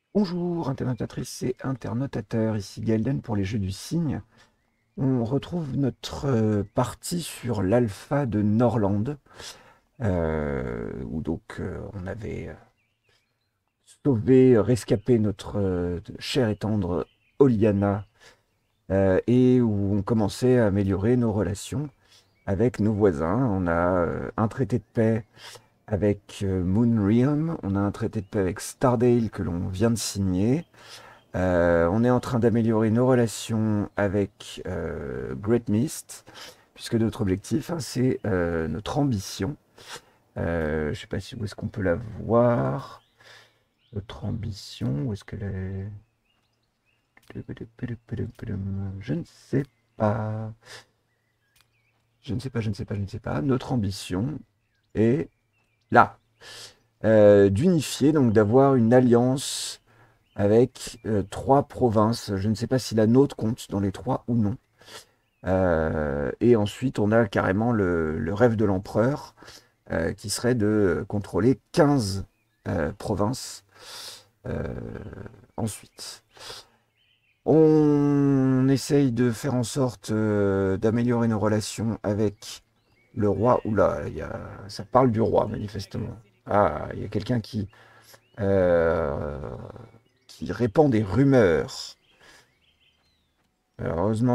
Bonjour internautatrices et internautateurs, ici Gaëlden pour les Jeux du Cygne. On retrouve notre partie sur l'alpha de Norland, où donc on avait sauvé, rescapé notre chère et tendre Oliana, et où on commençait à améliorer nos relations avec nos voisins. On a un traité de paix avec Moonrealm, on a un traité de paix avec Stardale que l'on vient de signer. On est en train d'améliorer nos relations avec Great Mist, puisque notre objectif, hein, c'est notre ambition. Je ne sais pas si où est-ce qu'on peut la voir. Notre ambition, où est-ce qu'elle est? Je ne sais pas. Je ne sais pas, je ne sais pas, je ne sais pas. Notre ambition est là. D'unifier, donc d'avoir une alliance avec trois provinces. Je ne sais pas si la nôtre compte dans les trois ou non. Et ensuite, on a carrément le rêve de l'empereur, qui serait de contrôler 15 provinces euh, ensuite. On essaye de faire en sorte d'améliorer nos relations avec le roi. Oula, ça parle du roi, manifestement. Ah, il y a quelqu'un qui répand des rumeurs. Alors, heureusement,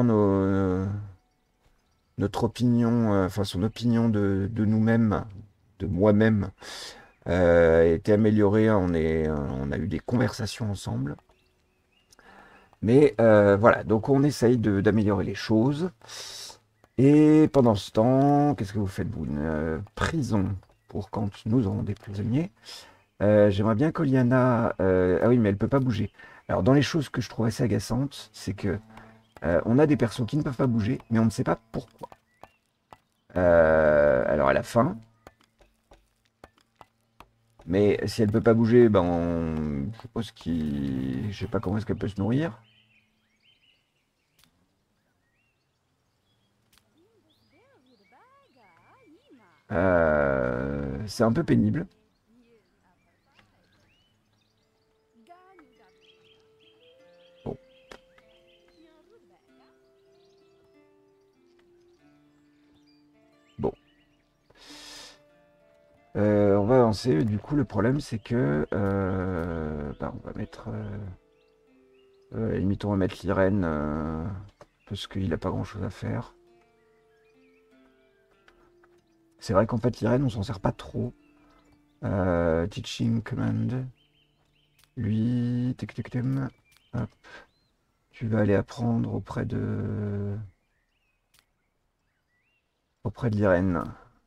notre opinion, enfin son opinion de nous-mêmes, de moi-même, a été améliorée. On a eu des conversations ensemble. Mais voilà, donc on essaye d'améliorer les choses. Et pendant ce temps, qu'est-ce que vous faites, vous? Prison pour quand nous aurons des prisonniers. J'aimerais bien qu'Oliana... ah oui, mais elle peut pas bouger. Alors, dans les choses que je trouve assez agaçantes, c'est que on a des persos qui ne peuvent pas bouger, mais on ne sait pas pourquoi. Alors, à la fin, mais si elle peut pas bouger, ben je suppose je sais pas comment est-ce qu'elle peut se nourrir. C'est un peu pénible. Bon, bon. On va avancer. Du coup, le problème, c'est que ben, on va mettre, à la limite, on va mettre l'Irène, parce qu'il a pas grand-chose à faire. C'est vrai qu'en fait, l'Irène, on s'en sert pas trop. Teaching Command. Lui, hop, tu vas aller apprendre auprès de l'Irène.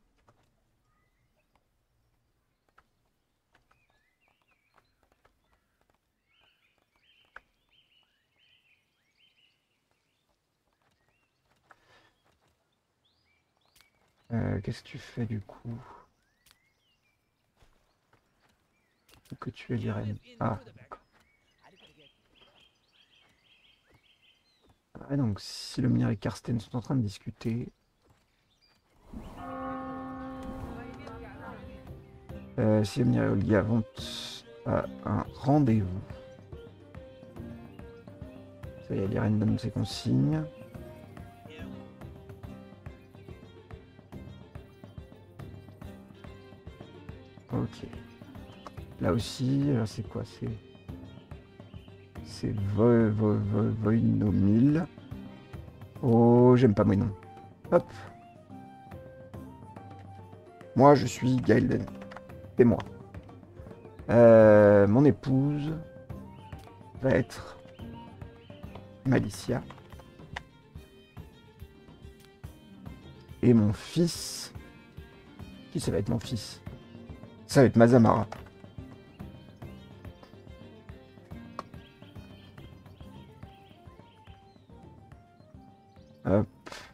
Qu'est-ce que tu fais du coup? Où que tu es l'Irène? Ah, d'accord. Ah, donc Silomir et Karsten sont en train de discuter. Silomir et Olga vont à un rendez-vous. Ça y est, l'Irène donne ses consignes. Ok. Là aussi, alors c'est quoi? C'est Voinomil. Oh, j'aime pas mes noms. Hop. Moi, je suis Gaëlden. C'est moi. Mon épouse va être Malicia. Et mon fils... Qui ça va être mon fils? Ça va être Mazamara. Hop.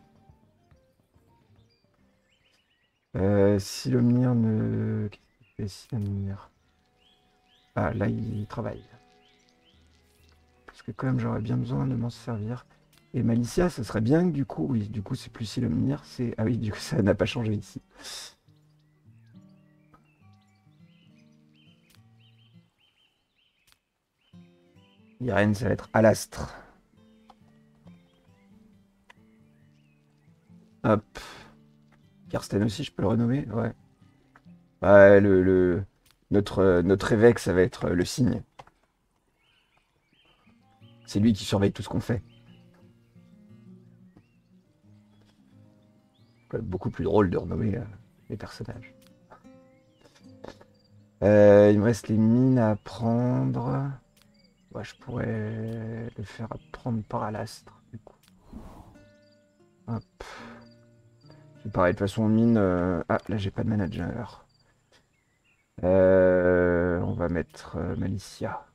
Silomir ne... Qu'est-ce qu'il fait, Silomir? Ah, là, il travaille. Parce que quand même, j'aurais bien besoin de m'en servir. Et Malicia, ce serait bien que du coup... Oui, du coup, c'est plus Silomir, c'est... Ah oui, du coup, ça n'a pas changé ici. Irène, ça va être Alastre. Hop. Karsten aussi, je peux le renommer? Ouais. Ouais, notre évêque, ça va être le cygne. C'est lui qui surveille tout ce qu'on fait. Beaucoup plus drôle de renommer les personnages. Il me reste les mines à apprendre. Ouais, je pourrais le faire apprendre par Alastre, du coup. Hop. C'est pareil, de toute façon, mine... Ah, là, j'ai pas de manager. On va mettre Malicia.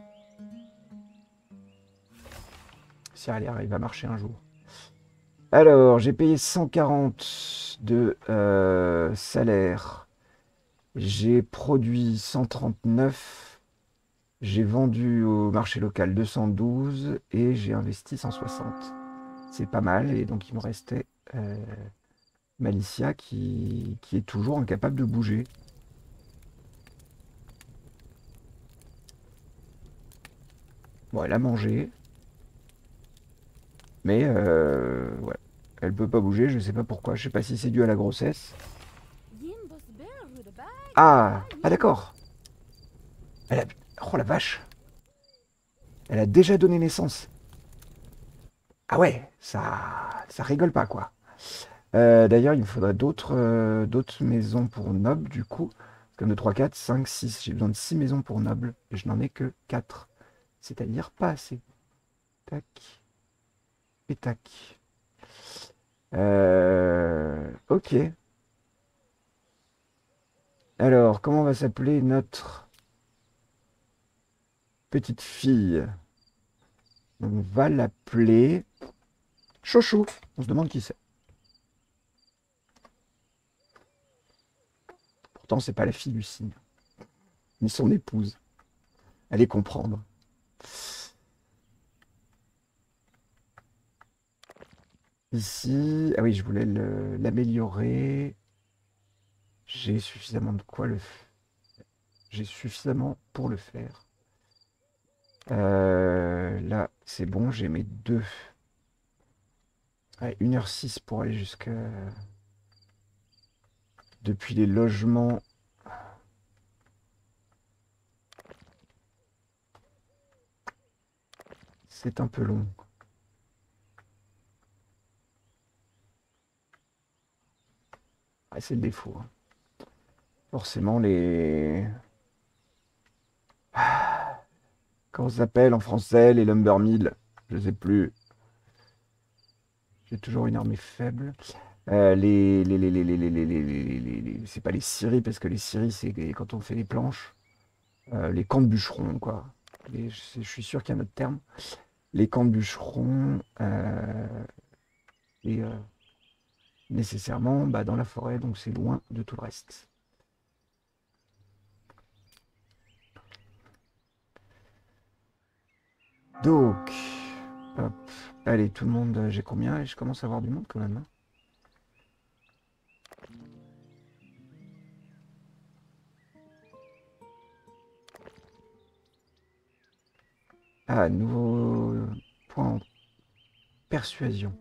Si elle arrive à marcher un jour. Alors, j'ai payé 140 de salaire. J'ai produit 139. J'ai vendu au marché local 212 et j'ai investi 160. C'est pas mal. Et donc, il me restait Malicia qui est toujours incapable de bouger. Bon, elle a mangé. Mais ouais, elle peut pas bouger, je sais pas pourquoi. Je sais pas si c'est dû à la grossesse. Ah, ah d'accord. Elle a... Oh la vache. Elle a déjà donné naissance. Ah ouais, ça rigole pas quoi. D'ailleurs, il me faudrait d'autres maisons pour nobles du coup. Comme de 3, 4, 5, 6. J'ai besoin de 6 maisons pour nobles. Et je n'en ai que 4. C'est-à-dire pas assez. Tac. Et tac. Ok. Alors, comment va s'appeler notre petite fille? On va l'appeler Chouchou. On se demande qui c'est. Pourtant, c'est pas la fille du cygne, ni son épouse. Allez comprendre. Ici, ah oui, je voulais l'améliorer. J'ai suffisamment de quoi le faire. J'ai suffisamment pour le faire. Là, c'est bon, j'ai mes deux. Ouais, 1h06 pour aller jusqu'à... Depuis les logements. C'est un peu long. Ah, c'est le défaut, hein. Forcément, les... Comment ça s'appelle en français, les lumber mills? Je sais plus. J'ai toujours une armée faible. C'est pas les scieries, parce que les scieries, c'est quand on fait les planches. Les camps de bûcherons, quoi. Je suis sûr qu'il y a un autre terme. Les camps de bûcherons, et nécessairement bah, dans la forêt, donc c'est loin de tout le reste. Donc, hop, allez, tout le monde, j'ai combien? Et je commence à avoir du monde quand même, hein. Ah, nouveau point en persuasion.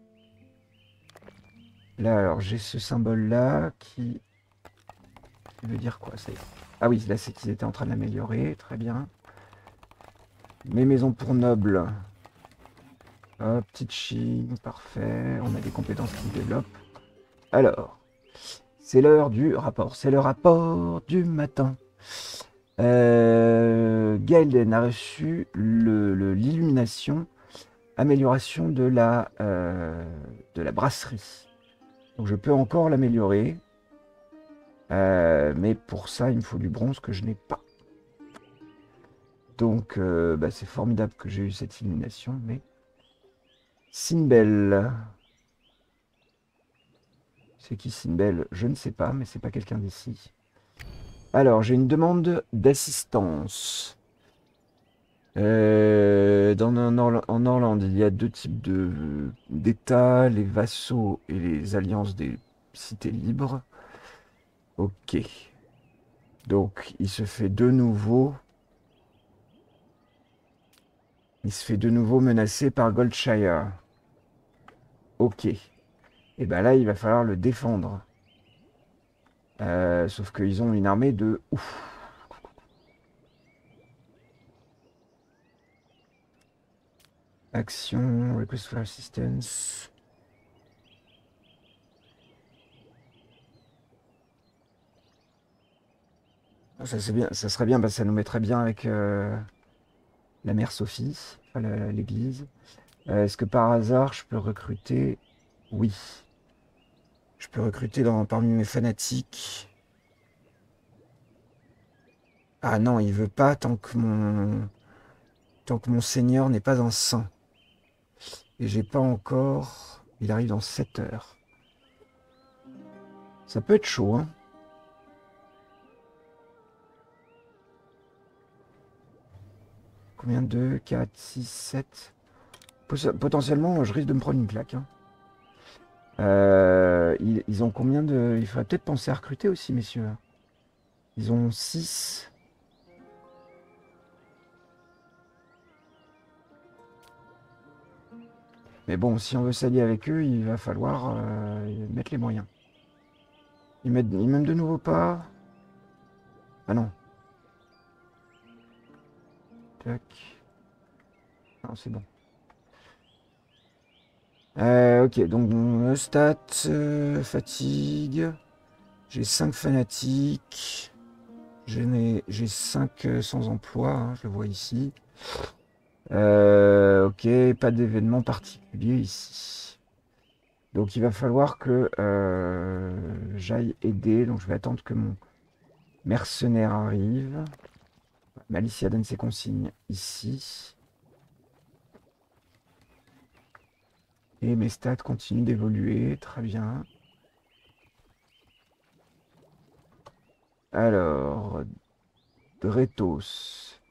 Là, alors, j'ai ce symbole-là qui veut dire quoi? Ah oui, là, c'est qu'ils étaient en train de l'améliorer. Très bien. Mes maisons pour nobles. Hop, petite Chine, parfait. On a des compétences qui se développent. Alors, c'est l'heure du rapport. C'est le rapport du matin. Gaelden a reçu l'illumination, amélioration de la brasserie. Donc je peux encore l'améliorer. Mais pour ça, il me faut du bronze que je n'ai pas. Donc bah, c'est formidable que j'ai eu cette illumination, mais... Sinbel. C'est qui Sinbel? Je ne sais pas, mais c'est pas quelqu'un d'ici. Alors, j'ai une demande d'assistance. En Orlande, il y a deux types d'États, les vassaux et les alliances des cités libres. Ok. Donc, il se fait de nouveau Il se fait de nouveau menacer par Goldshire. Ok. Et ben là, il va falloir le défendre. Sauf qu'ils ont une armée de ouf. Action, request for assistance. Ça, c'est bien, ça serait bien, parce que ça nous mettrait bien avec la mère Sophie, enfin, l'église. Est-ce que par hasard, je peux recruter? Oui. Je peux recruter parmi mes fanatiques. Ah non, il veut pas tant que mon seigneur n'est pas un saint. Et j'ai pas encore... Il arrive dans 7 heures. Ça peut être chaud, hein. Combien? 2, 4, 6, 7. Potentiellement, je risque de me prendre une claque, hein. Ils ont combien de... Il faudrait peut-être penser à recruter aussi, messieurs. Ils ont 6. Mais bon, si on veut s'allier avec eux, il va falloir mettre les moyens. Ils mettent de nouveau pas. Ah non. Tac. Non, c'est bon. Ok, donc stats, fatigue. J'ai 5 fanatiques. J'ai 5 sans emploi, hein, je le vois ici. Ok, pas d'événement particulier ici. Donc il va falloir que j'aille aider. Donc je vais attendre que mon mercenaire arrive. Malicia donne ses consignes ici. Et mes stats continuent d'évoluer. Très bien. Alors, Dretos.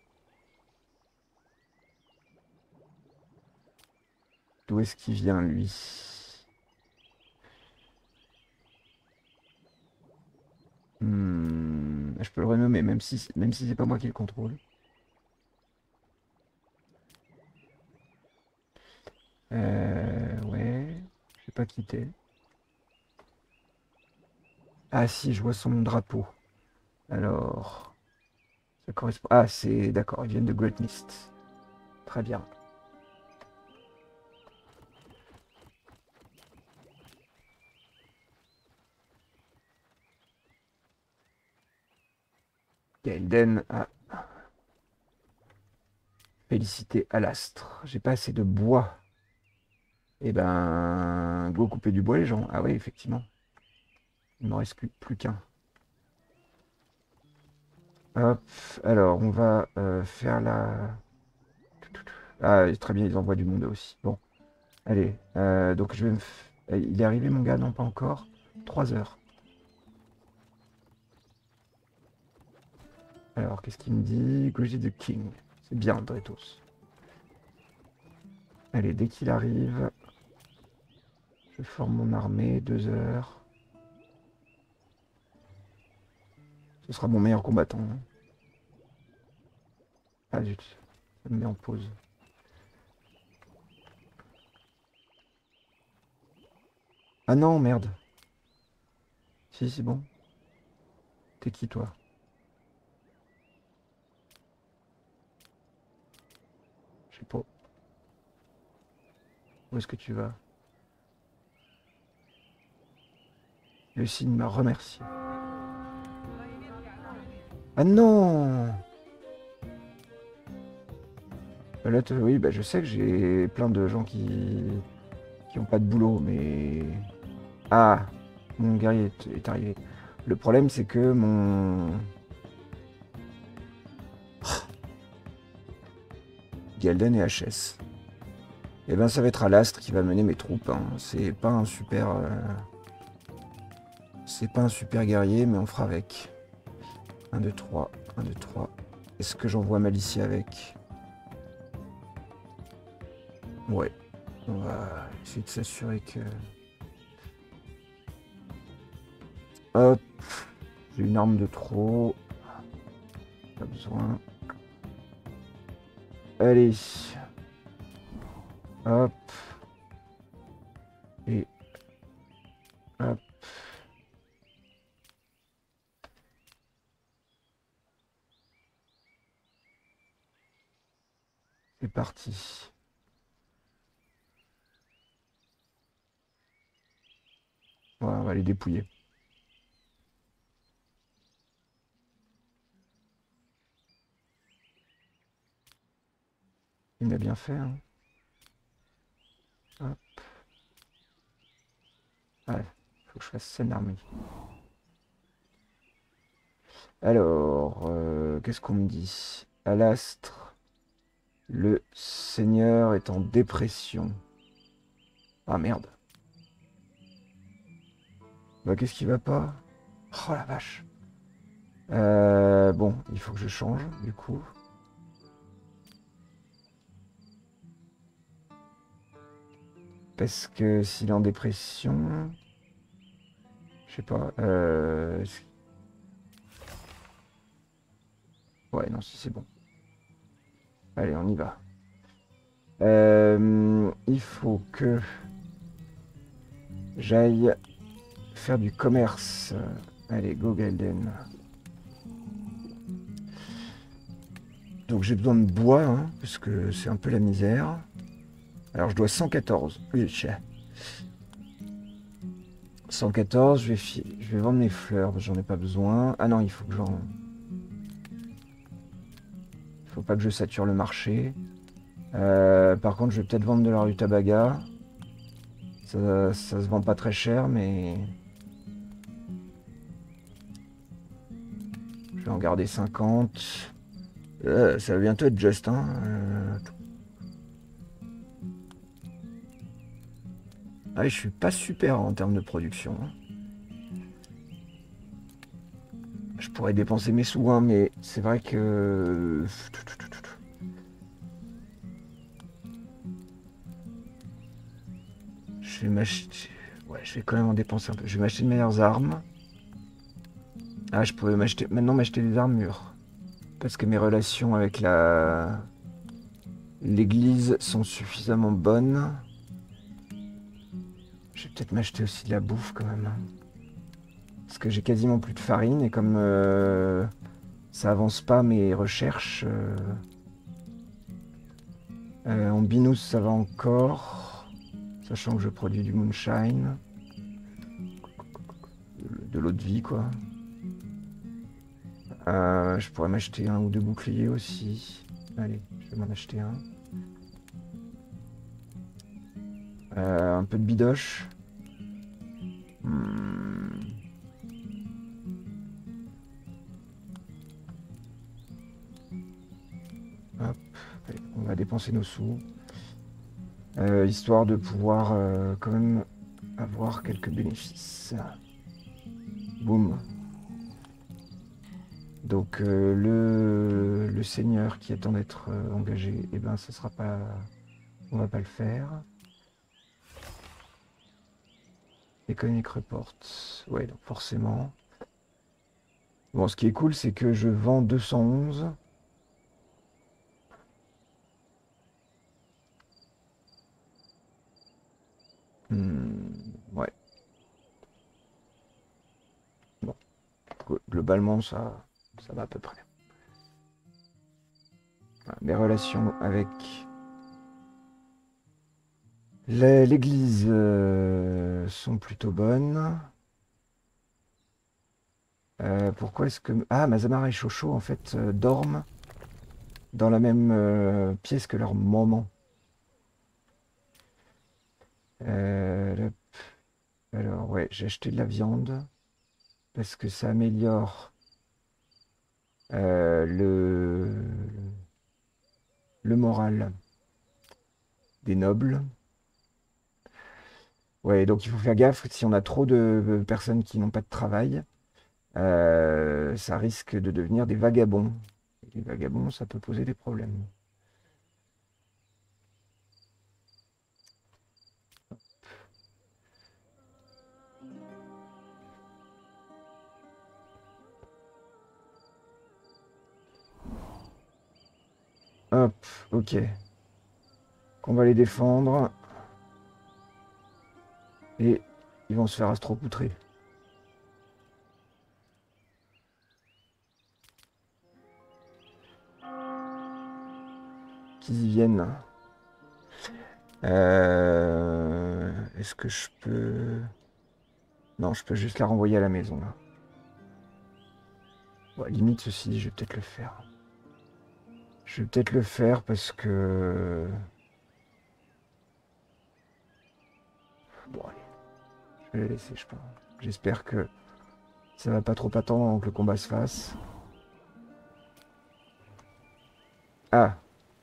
D'où est-ce qu'il vient, lui? Je peux le renommer, même si c'est pas moi qui le contrôle. Ouais. Je sais pas quitter. Ah si, je vois son drapeau. Alors, ça correspond. Ah, c'est d'accord, ils viennent de Great Mist. Très bien. Gaelden a félicité Alastre. J'ai pas assez de bois. Eh ben, go couper du bois, les gens. Ah oui, effectivement. Il ne me reste plus qu'un. Hop, alors on va faire la... Ah, très bien, ils envoient du monde aussi. Bon, allez, donc je vais il est arrivé mon gars? Non, pas encore. 3 heures. Alors, qu'est-ce qu'il me dit? Greedy the King. C'est bien, Dretos. Allez, dès qu'il arrive, je forme mon armée, 2 heures. Ce sera mon meilleur combattant, hein. Ah zut, ça me met en pause. Ah non, merde. Si, c'est bon. T'es qui, toi? Je sais pas. Où est-ce que tu vas? Le signe m'a remercié. Ah non! Là, oui, bah, je sais que j'ai plein de gens qui ont pas de boulot, mais... Ah! Mon guerrier est arrivé. Le problème, c'est que mon... Galden et HS. Et ben, ça va être Alastre qui va mener mes troupes, hein. C'est pas un super... C'est pas un super guerrier, mais on fera avec. 1, 2, 3. 1, 2, 3. Est-ce que j'envoie Malicia avec? Ouais. On va essayer de s'assurer que... Hop. J'ai une arme de trop. Pas besoin. Allez. Hop. Et hop. C'est parti. Voilà, on va les dépouiller. Il m'a bien fait, hein. Hop. Ouais, faut que je fasse scène armée. Alors, qu'est-ce qu'on me dit? Alastre, le seigneur est en dépression. Ah merde. Bah qu'est-ce qui va pas? Oh la vache. Bon, il faut que je change, du coup. Parce que s'il est en dépression... Je sais pas. Ouais, non, si c'est bon. Allez, on y va. Il faut que j'aille faire du commerce. Allez, go Galden. Donc j'ai besoin de bois, hein, parce que c'est un peu la misère. Alors je dois 114. Oui, 114, je vais vendre mes fleurs, j'en ai pas besoin. Ah non, il faut que j'en... Il faut pas que je sature le marché. Par contre, je vais peut-être vendre de la rutabaga. Ça se vend pas très cher, mais... Je vais en garder 50. Ça va bientôt être juste, hein. Ah, je suis pas super en termes de production, hein. Je pourrais dépenser mes sous, hein, mais c'est vrai que... Je vais m'acheter... Ouais, je vais quand même en dépenser un peu. Je vais m'acheter de meilleures armes. Ah, je pourrais m'acheter... Maintenant m'acheter des armures. Parce que mes relations avec la... l'église sont suffisamment bonnes. Je vais peut-être m'acheter aussi de la bouffe quand même, hein. Parce que j'ai quasiment plus de farine et comme ça avance pas mes recherches... en binous ça va encore. Sachant que je produis du moonshine. De l'eau de vie quoi. Je pourrais m'acheter un ou deux boucliers aussi. Allez, je vais m'en acheter un. Un peu de bidoche. Hmm. Hop, allez, on va dépenser nos sous. Histoire de pouvoir quand même avoir quelques bénéfices. Boum. Donc le seigneur qui attend d'être engagé, eh ben ce sera pas. On va pas le faire. Economic Report. Ouais, donc forcément. Bon, ce qui est cool, c'est que je vends 211. Ouais. Bon, globalement, ça va à peu près. Voilà, mes relations avec l'église sont plutôt bonnes. Pourquoi est-ce que... Ah, Mazamara et Chocho, en fait, dorment dans la même pièce que leur maman. Euh, alors, ouais, j'ai acheté de la viande parce que ça améliore le moral des nobles. Ouais, donc il faut faire gaffe, si on a trop de personnes qui n'ont pas de travail, ça risque de devenir des vagabonds. Et les vagabonds, ça peut poser des problèmes. Hop, ok. qu'on va les défendre. Et ils vont se faire astropoutrer. Qu'ils y viennent. Est-ce que je peux... Non, je peux juste la renvoyer à la maison, là. Bon, limite, ceci, je vais peut-être le faire. Je vais peut-être le faire parce que... Bon, allez. Je vais la laisser, je pense. J'espère que ça va pas trop attendre avant que le combat se fasse. Ah,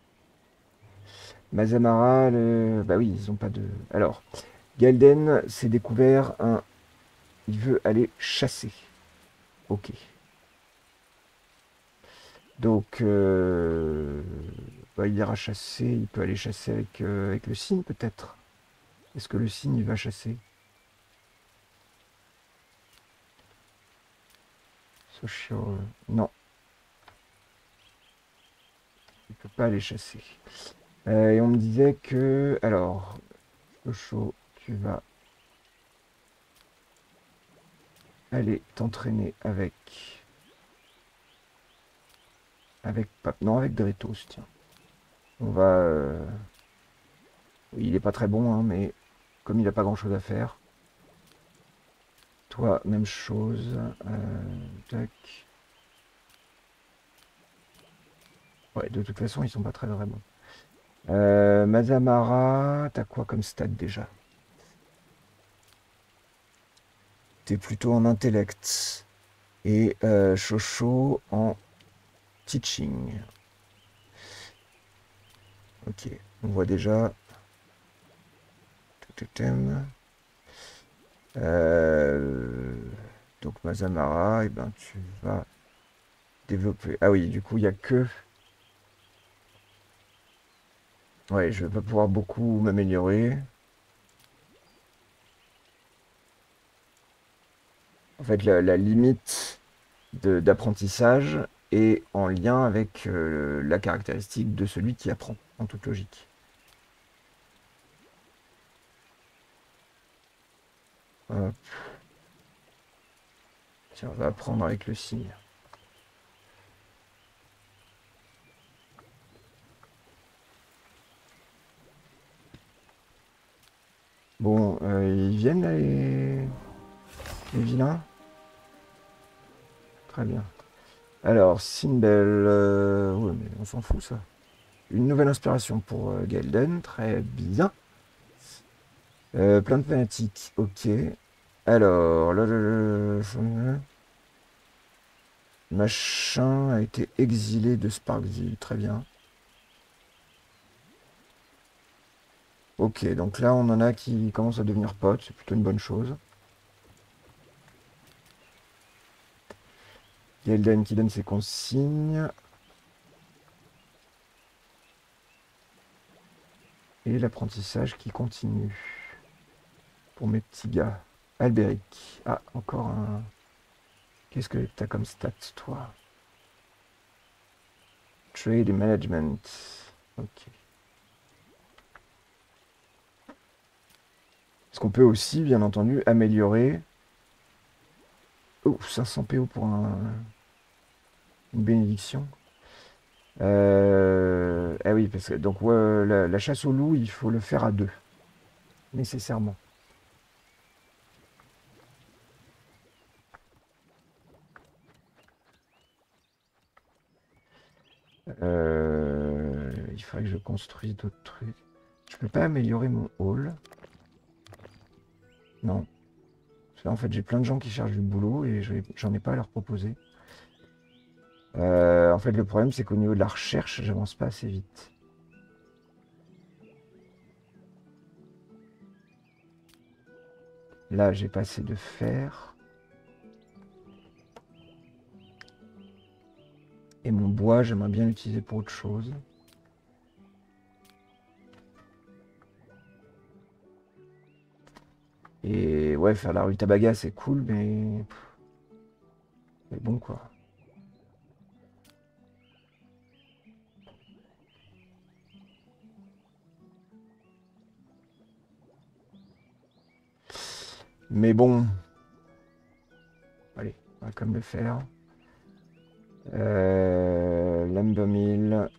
Mazamara, bah oui, ils ont pas de... Alors, Galden s'est découvert un... Il veut aller chasser. Ok. Donc, bah, il ira chasser. Il peut aller chasser avec le cygne, peut-être. Est-ce que le cygne, il va chasser? Social... Non, il peut pas aller chasser. Et on me disait que... Alors, Socho, tu vas aller t'entraîner avec... Non, avec Dretos, tiens. On va... Il est pas très bon, hein, mais comme il n'a pas grand-chose à faire. Toi, même chose. Tac. Ouais, de toute façon, ils sont pas très bons. Mazamara, t'as quoi comme stat déjà? T'es plutôt en intellect. Et Chocho en teaching. Ok, on voit déjà. Euh, donc Mazamara, et ben tu vas développer. Ah oui, du coup, il n'y a que. Ouais, je vais pas pouvoir beaucoup m'améliorer. En fait, la limite d'apprentissage est en lien avec la caractéristique de celui qui apprend, en toute logique. Hop. Tiens, on va apprendre avec le signe. Bon, ils viennent là, les vilains? Très bien. Alors, Sinbel, ouais, mais on s'en fout ça. Une nouvelle inspiration pour Gelden, très bien. Plein de fanatiques, ok. Alors, machin a été exilé de Sparksville, très bien. Ok, donc là on en a qui commencent à devenir potes, c'est plutôt une bonne chose. Gelden qui donne ses consignes. Et l'apprentissage qui continue. Pour mes petits gars. Albéric. Ah, encore un... Qu'est-ce que t'as comme stat, toi? Trade et management. Ok. Est-ce qu'on peut aussi, bien entendu, améliorer... Oh, 500 PO pour une bénédiction. Ah oui, parce que donc ouais, la chasse au loup, il faut le faire à deux, nécessairement. Il faudrait que je construise d'autres trucs. Je peux pas améliorer mon hall. Non. Parce qu'en fait, j'ai plein de gens qui cherchent du boulot et j'en ai pas à leur proposer. En fait, le problème, c'est qu'au niveau de la recherche, j'avance pas assez vite. Là, j'ai pas assez de fer. Et mon bois, j'aimerais bien l'utiliser pour autre chose. Et ouais, faire la rutabaga, c'est cool, mais bon, quoi. Mais bon, allez, on va comme le faire. Lumber Mill.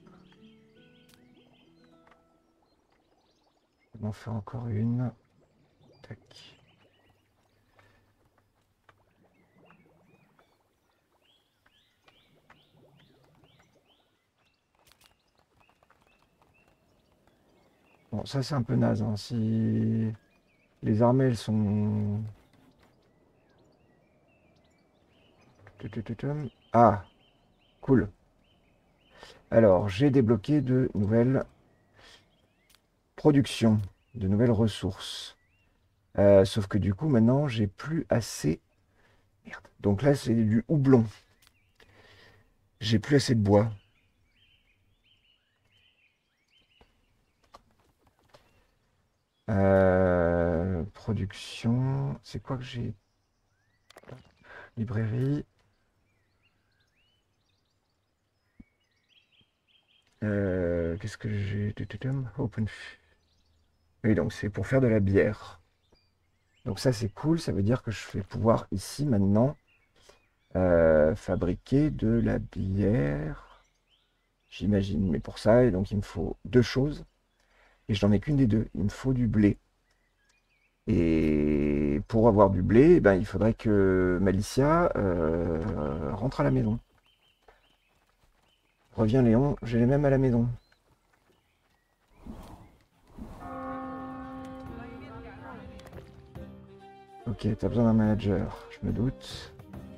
On en fait encore une. Tac. Bon, ça c'est un peu naze, hein. Si les armées elles sont... Ah, cool. Alors, j'ai débloqué de nouvelles productions, de nouvelles ressources. Sauf que du coup, maintenant, j'ai plus assez... Merde. Donc là, c'est du houblon. J'ai plus assez de bois. Production... C'est quoi que j'ai? Librairie. Qu'est-ce que j'ai? Open. Oui, donc c'est pour faire de la bière. Donc ça, c'est cool. Ça veut dire que je vais pouvoir ici, maintenant, fabriquer de la bière. J'imagine. Mais pour ça, et donc il me faut deux choses. Et je n'en ai qu'une des deux. Il me faut du blé. Et pour avoir du blé, eh ben, il faudrait que Malicia rentre à la maison. Reviens Léon, j'ai les mêmes à la maison. Ok, t'as besoin d'un manager, je me doute.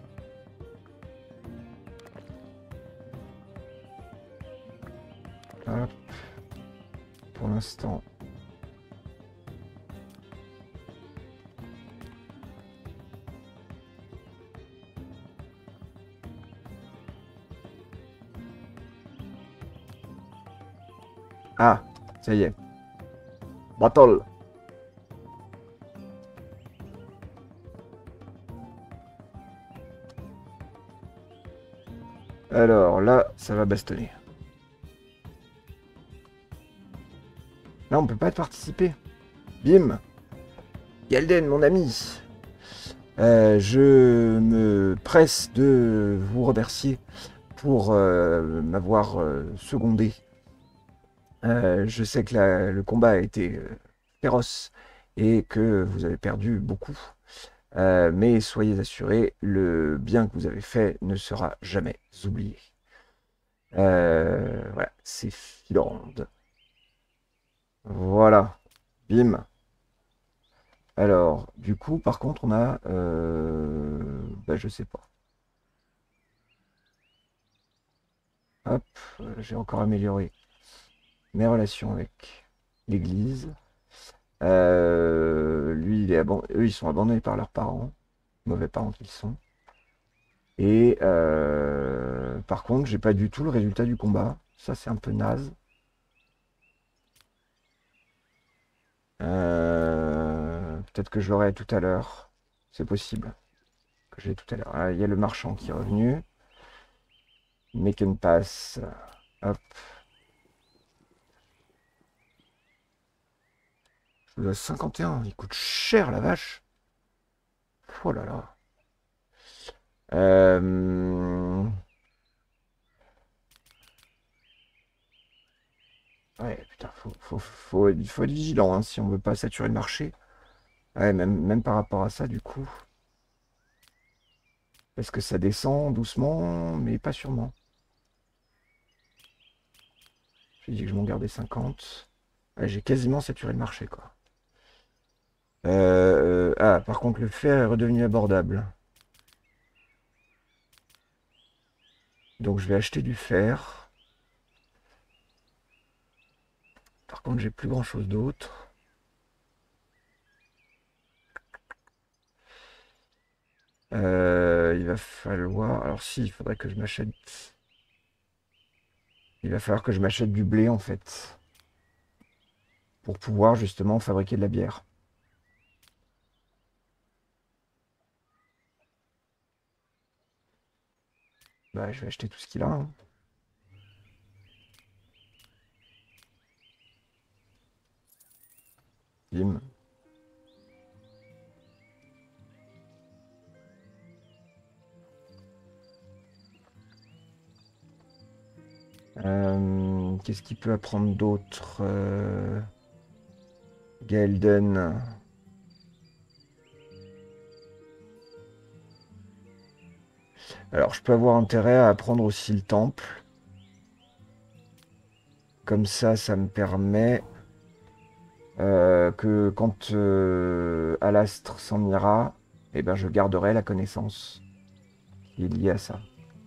Hop. Pour l'instant. Ah, ça y est. Battle. Alors là, ça va bastonner. Là, on peut pas participer. Bim. Galden, mon ami. Je me presse de vous remercier pour m'avoir secondé. Je sais que le combat a été féroce et que vous avez perdu beaucoup. Mais soyez assurés, le bien que vous avez fait ne sera jamais oublié. Voilà, c'est Philorand. Voilà, bim. Alors, du coup, par contre, on a... bah, je sais pas. Hop, j'ai encore amélioré mes relations avec l'église. Lui, eux, ils sont abandonnés par leurs parents, mauvais parents qu'ils sont. Et par contre, j'ai pas du tout le résultat du combat. Ça, c'est un peu naze. Peut-être que je l'aurai tout à l'heure. C'est possible que j'ai tout à l'heure. Ah, il y a le marchand qui est revenu. Make and pass. Hop. Je dois 51. Il coûte cher, la vache. Oh là là. Euh, Ouais, putain, faut être vigilant hein, si on veut pas saturer le marché. Ouais, même par rapport à ça, du coup. Parce que ça descend doucement, mais pas sûrement. J'ai dit que je m'en gardais 50. Ouais, j'ai quasiment saturé le marché, quoi. Ah, par contre, le fer est redevenu abordable. Donc, je vais acheter du fer. Par contre, j'ai plus grand-chose d'autre. Il va falloir... Alors si, il faudrait que je m'achète... Il va falloir que je m'achète du blé, en fait. Pour pouvoir, justement, fabriquer de la bière. Bah, je vais acheter tout ce qu'il a, hein. Bim. Qu'est-ce qu'il peut apprendre d'autre Gaelden. Alors, je peux avoir intérêt à apprendre aussi le temple. Comme ça me permet que quand Alastre s'en ira, eh ben, je garderai la connaissance qui est liée à ça.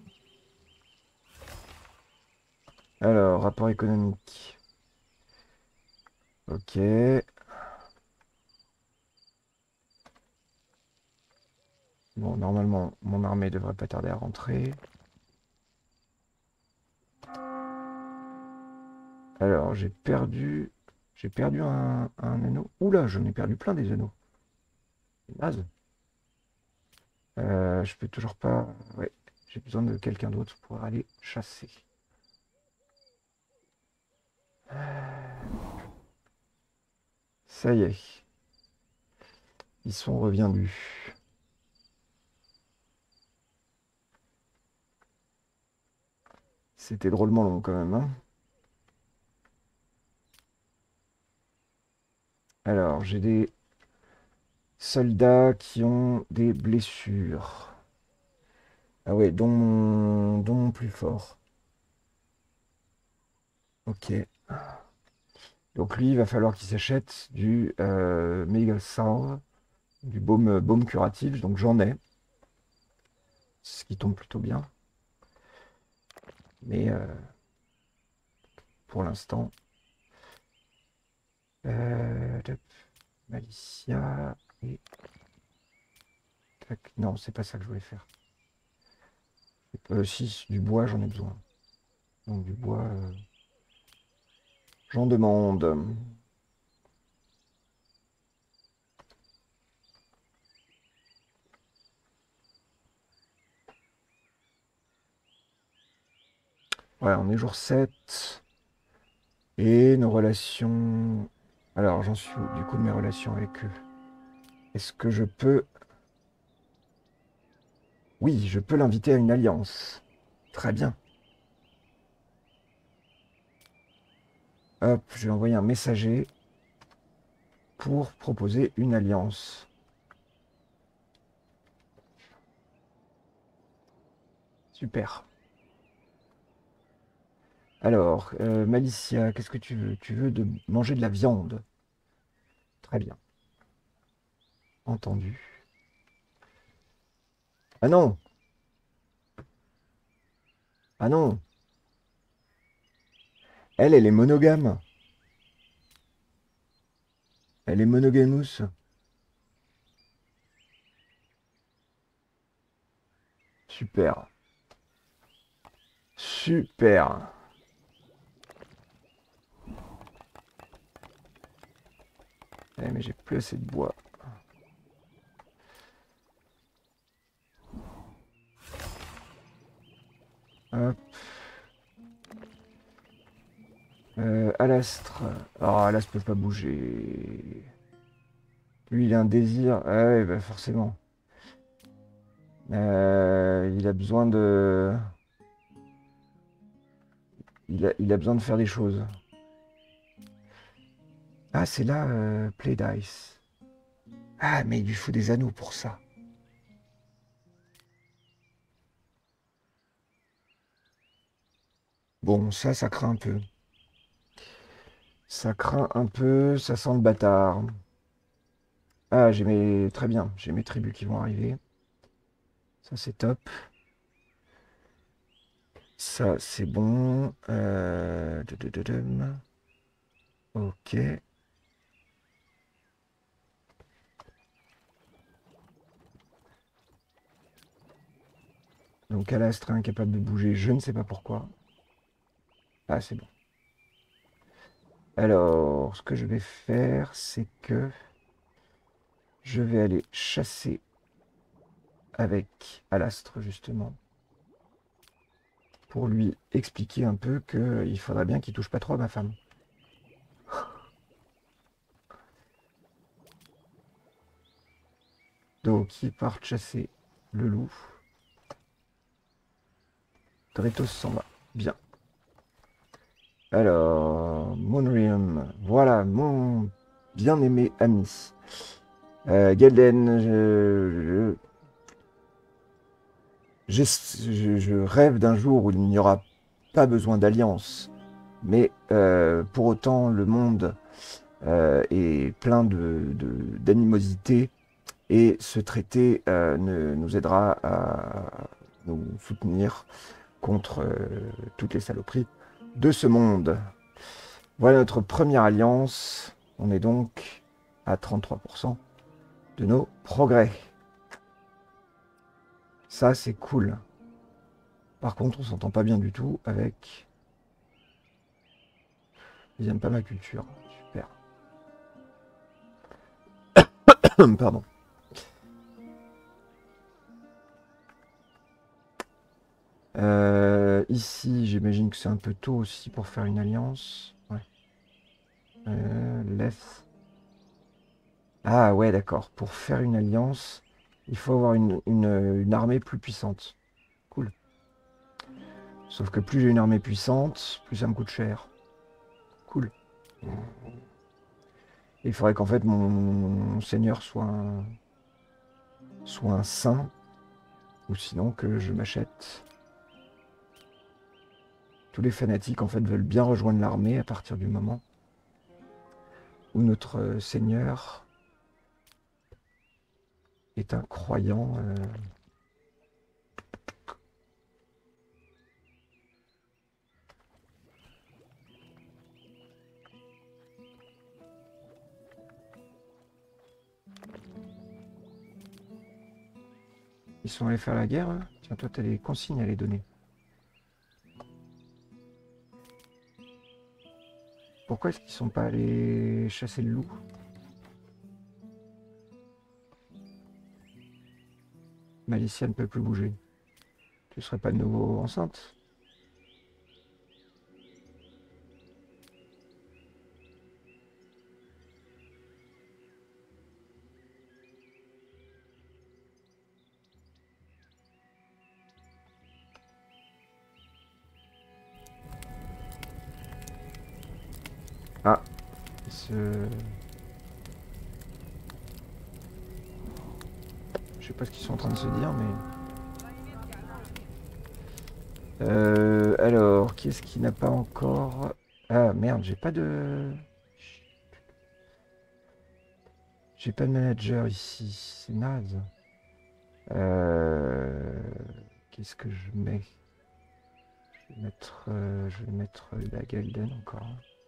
Alors, rapport économique. Ok. Bon, normalement, mon armée devrait pas tarder à rentrer. Alors, j'ai perdu un anneau. Oula, j'en ai perdu plein des anneaux. C'est naze. Je peux toujours pas... Ouais, j'ai besoin de quelqu'un d'autre pour aller chasser. Ça y est. Ils sont reviendus. C'était drôlement long quand même, hein. Alors, j'ai des soldats qui ont des blessures. Ah ouais, dont mon plus fort. Ok. Donc lui, il va falloir qu'il s'achète du Medical Salve, du baume curatif. Donc j'en ai. Ce qui tombe plutôt bien. Mais pour l'instant... Top. Malicia et... Tac. Non, c'est pas ça que je voulais faire. Si, du bois, j'en ai besoin. Donc du bois, j'en demande. Ouais, on est jour 7. Et nos relations... Alors, j'en suis où, du coup, de mes relations avec eux? Est-ce que je peux... Oui, je peux l'inviter à une alliance. Très bien. Hop, je vais envoyer un messager pour proposer une alliance. Super. Alors, Malicia, qu'est-ce que tu veux? Tu veux manger de la viande? Très bien. Entendu. Ah non! Ah non! Elle est monogame. Elle est monogamous. Super. Super. Mais j'ai plus assez de bois. Hop. Alastre. Oh, Alastre peut pas bouger. Lui, il a un désir. Ah ouais, bah forcément. Il a besoin de... Il a besoin de faire des choses. Ah, c'est là, Play Dice. Ah, mais il lui faut des anneaux pour ça. Bon, ça craint un peu. Ça craint un peu, ça sent le bâtard. Ah, j'ai mes... Très bien, j'ai mes tribus qui vont arriver. Ça, c'est top. Ça, c'est bon. Ok. Donc, Alastre est incapable de bouger, je ne sais pas pourquoi. Ah, c'est bon. Alors, ce que je vais faire, c'est que je vais aller chasser avec Alastre, justement, pour lui expliquer un peu qu'il faudrait bien qu'il touche pas trop à ma femme. Donc, il part chasser le loup. Dretos s'en va. Bien. Alors, Moonrium, voilà mon bien-aimé ami. Gelden, je rêve d'un jour où il n'y aura pas besoin d'alliance, mais pour autant le monde est plein d'animosité et ce traité nous aidera à nous soutenir contre toutes les saloperies de ce monde. Voilà notre première alliance. On est donc à 33% de nos progrès. Ça, c'est cool. Par contre, on s'entend pas bien du tout avec... Ils n'aiment pas ma culture. Super. Pardon. Ici, j'imagine que c'est un peu tôt aussi pour faire une alliance. Ouais. Left. Ah ouais, d'accord. Pour faire une alliance, il faut avoir une armée plus puissante. Cool. Sauf que plus j'ai une armée puissante, plus ça me coûte cher. Cool. Il faudrait qu'en fait mon seigneur soit un saint, ou sinon que je m'achète. Tous les fanatiques en fait veulent bien rejoindre l'armée à partir du moment où notre seigneur est un croyant. Ils sont allés faire la guerre, eux. Tiens, toi, t'as des consignes à les donner. Pourquoi est-ce qu'ils sont pas allés chasser le loup? Malicia ne peut plus bouger. Tu serais pas de nouveau enceinte? Ah, je sais pas ce qu'ils sont en train de se dire, mais... Alors, qui est-ce qui n'a pas encore... Ah, merde, j'ai pas de... J'ai pas de manager ici, c'est naze. Qu'est-ce que je mets? Je vais mettre la Galden encore.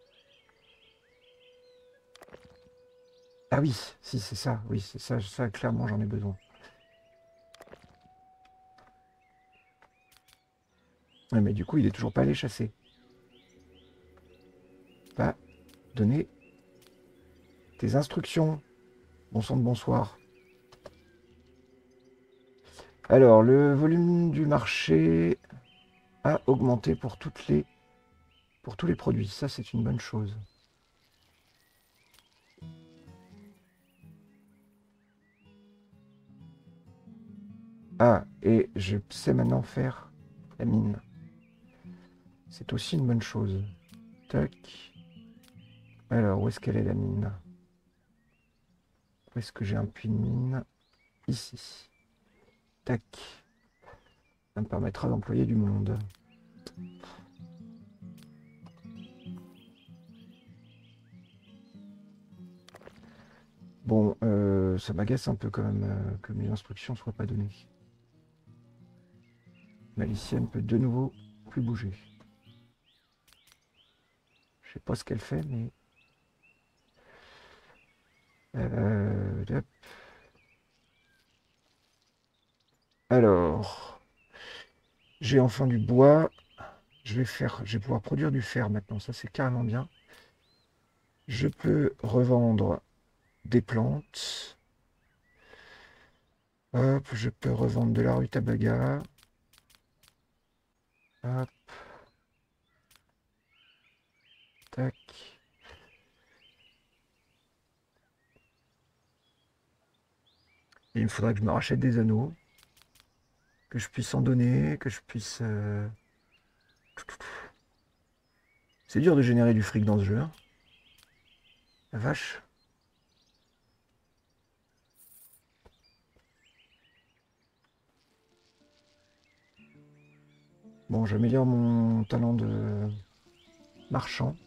Ah oui, si c'est ça, oui c'est ça, ça clairement j'en ai besoin. Ouais, mais du coup il est toujours pas allé chasser. Va donner tes instructions. Bon sang de bonsoir. Alors le volume du marché a augmenté pour tous les produits. Ça c'est une bonne chose. Ah, et je sais maintenant faire la mine. C'est aussi une bonne chose. Tac. Alors, où est-ce qu'elle est la mine? Où est-ce que j'ai un puits de mine? Ici. Tac. Ça me permettra d'employer du monde. Bon, ça m'agace un peu quand même que mes instructions soient pas données. Malicia ne peut de nouveau plus bouger. Je sais pas ce qu'elle fait, mais... Hop. Alors, j'ai enfin du bois. Je vais pouvoir produire du fer maintenant. Ça, c'est carrément bien. Je peux revendre des plantes. Hop, je peux revendre de la rutabaga. Hop. Tac. Et il me faudrait que je me rachète des anneaux. Que je puisse en donner, que je puisse... C'est dur de générer du fric dans ce jeu, hein. La vache. Bon, j'améliore mon talent de marchand.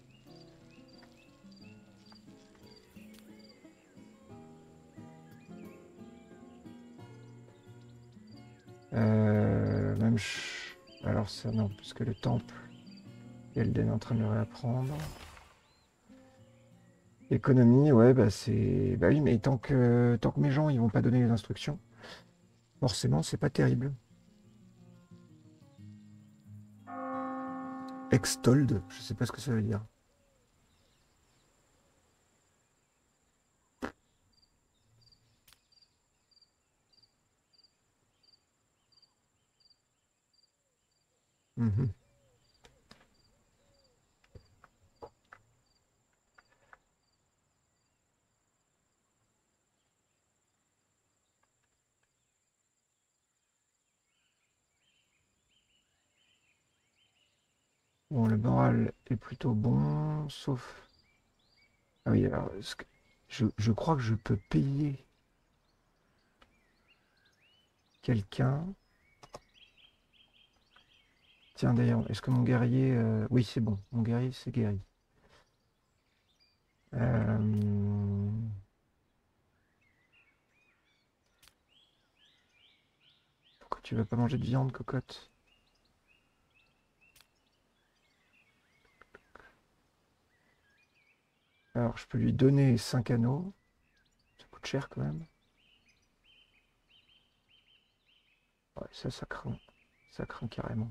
Même alors ça non, puisque le temple, Elden est en train de le réapprendre. Économie, ouais, bah c'est. Bah oui, mais tant que mes gens ils vont pas donner les instructions, forcément c'est pas terrible. Extolled, je sais pas ce que ça veut dire. Mhm. Bon, le moral est plutôt bon, sauf. Ah oui, alors je crois que je peux payer quelqu'un. Tiens d'ailleurs, est-ce que mon guerrier. Oui, c'est bon, mon guerrier c'est guéri. Euh, Pourquoi tu veux pas manger de viande, cocotte? Alors, je peux lui donner 5 anneaux. Ça coûte cher quand même. Ouais, ça craint. Ça craint carrément.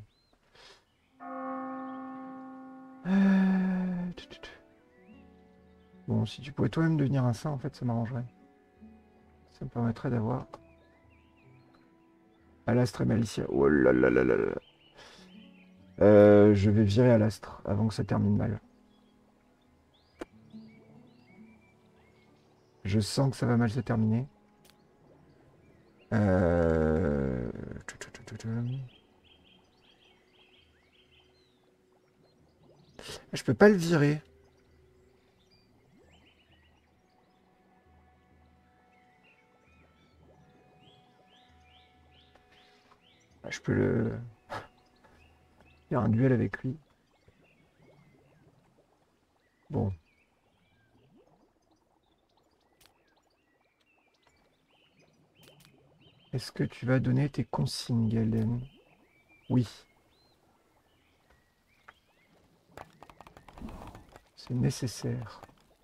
Bon, si tu pouvais toi-même devenir un saint, en fait, ça m'arrangerait. Ça me permettrait d'avoir Alastre et Malicia. Oh là là là là là. Je vais virer Alastre avant que ça termine mal. Je sens que ça va mal se terminer. Euh... Je peux pas le virer. Je peux le faire un duel avec lui. Bon. Est-ce que tu vas donner tes consignes, Galen? Oui. C'est nécessaire.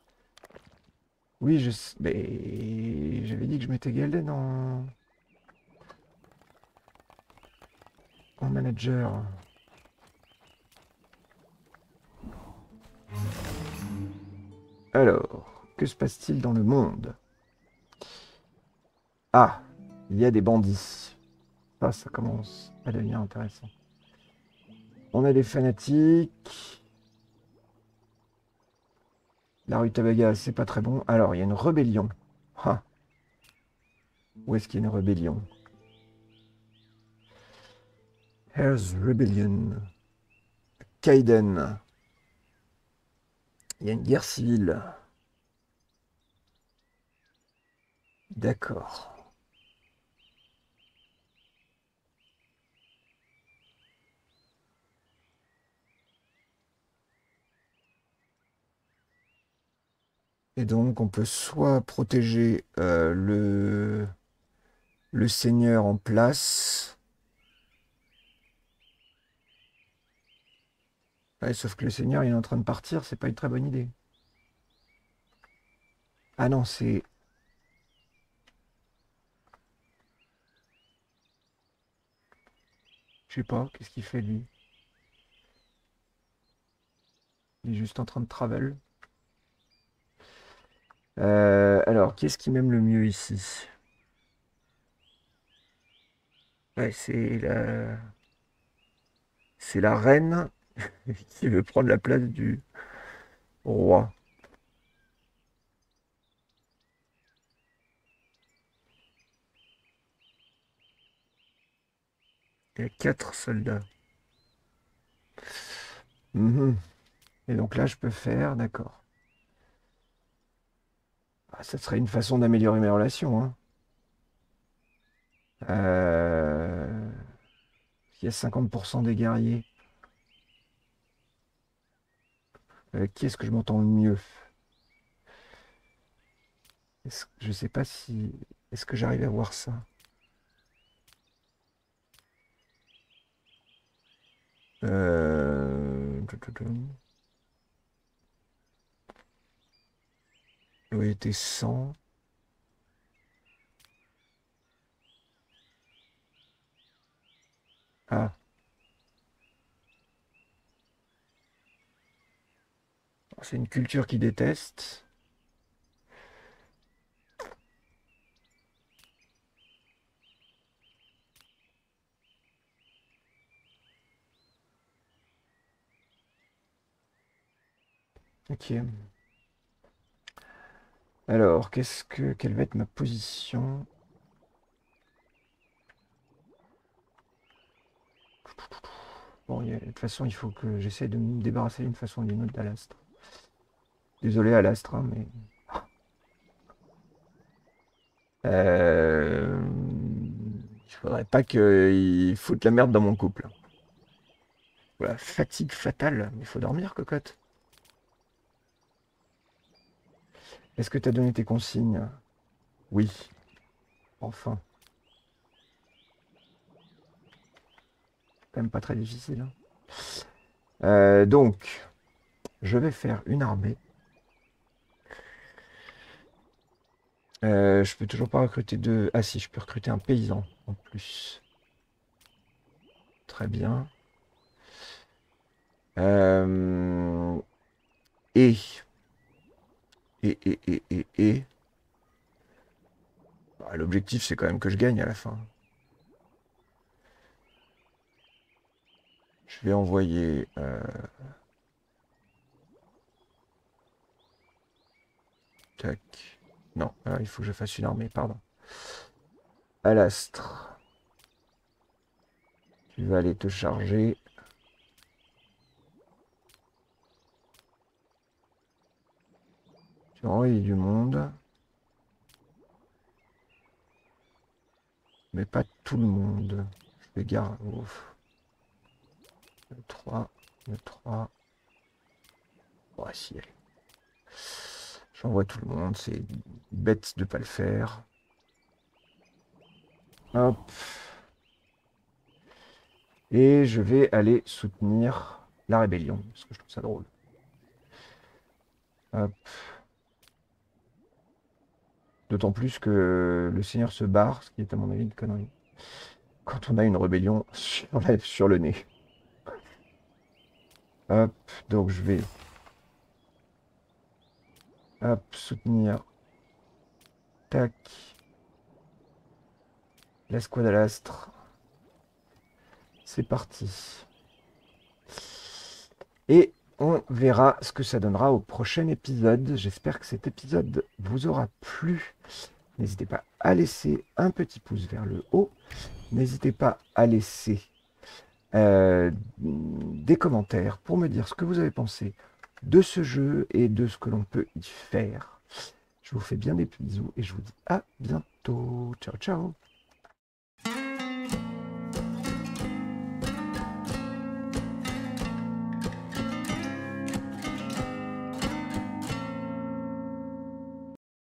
Oui, mais j'avais dit que je mettais Galen en manager. Alors, que se passe-t-il dans le monde? Ah, il y a des bandits. Ça commence à devenir intéressant. On a des fanatiques. La rue Tabaga, c'est pas très bon. Alors, il y a une rébellion. Ah, où est-ce qu'il y a une rébellion? Here's Rebellion. Kaiden. Il y a une guerre civile. D'accord. Et donc, on peut soit protéger le seigneur en place. Ouais, sauf que le seigneur, il est en train de partir, c'est pas une très bonne idée. Ah non, c'est... Je sais pas, qu'est-ce qu'il fait lui? Il est juste en train de travel. Alors, qu'est-ce qui m'aime le mieux ici? Ouais, c'est la reine qui veut prendre la place du roi. Il y a 4 soldats. Mhm. Et donc là, je peux faire, d'accord. Ah, ça serait une façon d'améliorer mes relations, hein. Il y a 50% des guerriers. Qui est-ce que je m'entends le mieux? Je sais pas si... Est-ce que j'arrive à voir ça? Euh... Loyauté 100. Ah, c'est une culture qui déteste. Ok. Alors, quelle va être ma position? Bon, de toute façon, il faut que j'essaie de me débarrasser d'une façon ou d'une autre d'Alastre. Désolé, Alastre, hein, mais... Il faudrait pas qu'il foute la merde dans mon couple. Voilà, fatigue fatale. Il faut dormir, cocotte. Est-ce que tu as donné tes consignes? Oui. Enfin. Quand même pas très difficile, hein. Donc, je vais faire une armée. Je peux toujours pas recruter de... Ah si, je peux recruter un paysan en plus. Très bien. Euh, Et, et. Bah, l'objectif, c'est quand même que je gagne à la fin. Je vais envoyer... Tac. Non, il faut que je fasse une armée, pardon. Alastre. Tu vas aller te charger. Tu vas envoyer du monde. Mais pas tout le monde. Je vais garder... Le 3. Le 3. Ouais, si, allez. J'envoie tout le monde. C'est bête de pas le faire. Hop. Et je vais aller soutenir la rébellion. Parce que je trouve ça drôle. Hop. D'autant plus que le Seigneur se barre, ce qui est à mon avis une connerie. Quand on a une rébellion sur le nez. Hop, donc je vais hop, soutenir. Tac. L'escouade à l'astre. C'est parti. Et on verra ce que ça donnera au prochain épisode. J'espère que cet épisode vous aura plu. N'hésitez pas à laisser un petit pouce vers le haut. N'hésitez pas à laisser des commentaires pour me dire ce que vous avez pensé de ce jeu et de ce que l'on peut y faire. Je vous fais bien des bisous et je vous dis à bientôt. Ciao, ciao.